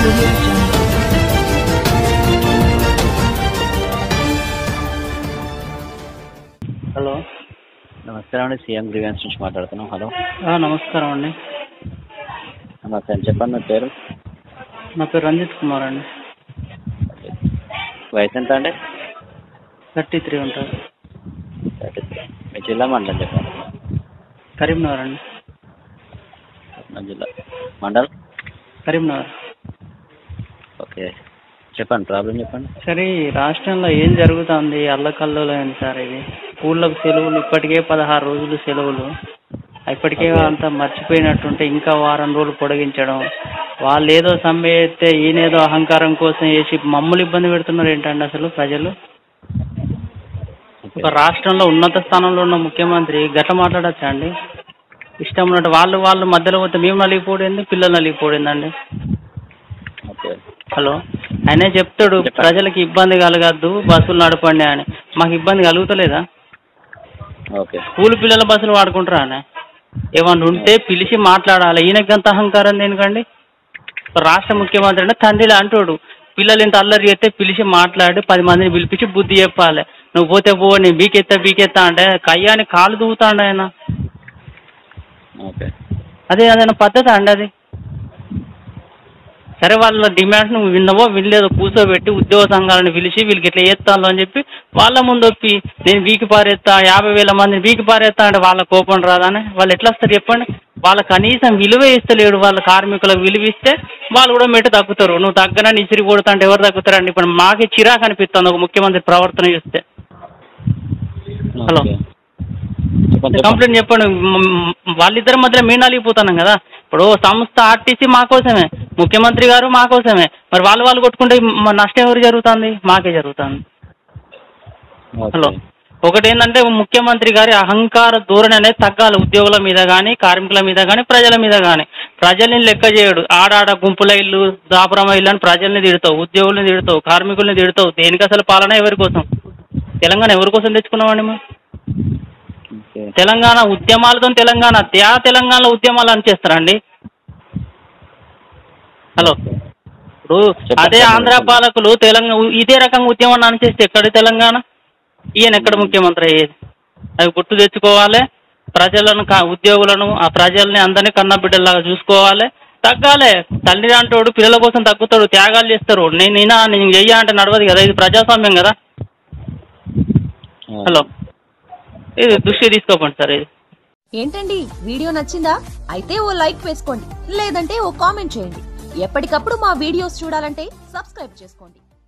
audio jungle. Hello నమస్కారం అండి, CM grievance నుంచి మాట్లాడుతున్నాం. హలో నమస్కారం అండి. నమస్తే అండి, చెప్పండి మీ పేరు? నా పేరు రంజిత్ కుమార్ అండి. వయసు ఎంత అండి? 33 ఉంటుంది. 33. మీ జిల్లా మండలం చెప్పండి. కరీంనగర్ అండి. మన జిల్లా మండలం కరీంనగర్. ఓకే, చెప్పండి, ప్రాబ్లం చెప్పండి. సరే, ఈ రాష్ట్రంలో ఏం జరుగుతుంది? అల్లకల్లోలేదు సార్. ఇది స్కూళ్ళకు సెలవులు, ఇప్పటికే 16 రోజులు సెలవులు. ఇప్పటికే అంతా మర్చిపోయినట్టుంటే ఇంకా వారం రోజులు పొడిగించడం, వాళ్ళు ఏదో సమ్మె చేస్తే ఈయనేదో అహంకారం కోసం వేసి మమ్మల్ని ఇబ్బంది పెడుతున్నారు ఏంటండి అసలు ప్రజలు? ఒక రాష్ట్రంలో ఉన్నత స్థానంలో ఉన్న ముఖ్యమంత్రి గట్ల మాట్లాడచ్చా అండి? ఇష్టం ఉన్నట్టు వాళ్ళు మధ్యలో పోతే మేము నలిగిపోయింది, పిల్లలు నలిగిపోయిందండి. ఓకే, హలో, ఆయనే చెప్తాడు ప్రజలకు ఇబ్బంది కలగద్దు, బస్సులు నడపండి అని. మాకు ఇబ్బంది కలుగుతలేదా? ఓకే, స్కూల్ పిల్లల బస్సులు వాడుకుంటారా అని? ఏమన్నా ఉంటే పిలిచి మాట్లాడాలి. ఈయనకి అంత అహంకారం దేనికండి? రాష్ట్ర ముఖ్యమంత్రి అంటే తండ్రిలా అంటాడు. పిల్లలు ఇంత అల్లరి చేస్తే పిలిచి మాట్లాడి 10 మందిని పిలిపించి బుద్ధి చెప్పాలి. నువ్వు పోతే పో, నేను బీకెత్తా అంటే కయ్యాని కాలు దూగుతాడు ఆయన. ఓకే, అదేనా పద్ధతి అండి అది? సరే, వాళ్ళ డిమాండ్స్ నువ్వు విన్నవో వినలేదో కూర్చోబెట్టి ఉద్యోగ సంఘాలను పిలిచి వీళ్ళకి ఇట్లా చేస్తాను అని చెప్పి వాళ్ళ ముందు ఒప్పి నేను వీకి పారేస్తా, 50,000 మందిని వీకి పారేస్తా అంటే వాళ్ళ కోపం రాదానే? వాళ్ళు ఎట్లా వస్తారు చెప్పండి? వాళ్ళ కనీసం విలువ ఇస్తలేడు. వాళ్ళ కార్మికులకు విలువ ఇస్తే వాళ్ళు కూడా మెట్టు తగ్గుతారు. నువ్వు తగ్గనని ఇసిరి కొడతా అంటే ఎవరు తగ్గుతారండి? ఇప్పుడు మాకే చిరాకు అనిపిస్తుంది ఒక ముఖ్యమంత్రి ప్రవర్తన చూస్తే. హలో, కంప్లైంట్ చెప్పండి. వాళ్ళిద్దరి మధ్యలో మేము నలిగిపోతున్నాం కదా. ఇప్పుడు సంస్థ ఆర్టీసీ మా కోసమే, ముఖ్యమంత్రి గారు మా కోసమే. మరి వాళ్ళు కొట్టుకుంటే నష్టం ఎవరు జరుగుతుంది? మాకే జరుగుతుంది. హలో, ఒకటి ఏంటంటే ముఖ్యమంత్రి గారి అహంకార ధోరణి అనేది తగ్గాలి. ఉద్యోగుల మీద కానీ, కార్మికుల మీద కానీ, ప్రజల మీద కానీ. ప్రజల్ని లెక్క చేయడు. ఆడాడ గుంపుల ఇల్లు, దాపురమ ఇల్లు అని ప్రజల్ని తిడతావు, ఉద్యోగుల్ని తిడతావు, కార్మికుల్ని తిడతావు. దేనికి అసలు పాలన ఎవరి కోసం? తెలంగాణ ఎవరి కోసం తెచ్చుకున్నామండి మేము? తెలంగాణ ఉద్యమాలతో తెలంగాణలో ఉద్యమాలు అని చేస్తారండి. హలో, ఇప్పుడు అదే ఆంధ్ర పాలకులు ఇదే రకంగా ఉద్యమాన్ని అనిచేస్తే ఎక్కడ తెలంగాణ? ఈయన ఎక్కడ ముఖ్యమంత్రి అయ్యేది? అవి గుర్తు తెచ్చుకోవాలి. ప్రజలను, ఉద్యోగులను, ఆ ప్రజల్ని అందరినీ కన్నబిడ్డలాగా చూసుకోవాలి. తగ్గాలి. తల్లి అంటాడు పిల్లల కోసం తగ్గుతాడు, త్యాగాలు చేస్తారు. నేను చెయ్యా అంటే నడవదు కదా. ఇది ప్రజాస్వామ్యం కదా. హలో, ఇది దృష్టి తీసుకోకండి సార్. ఇది ఏంటండి, వీడియో నచ్చిందా? అయితే ఓ లైక్ వేసుకోండి, లేదంటే ఓ కామెంట్ చేయండి. ఎప్పటికప్పుడు మా వీడియోస్ చూడాలంటే సబ్స్క్రైబ్ చేసుకోండి.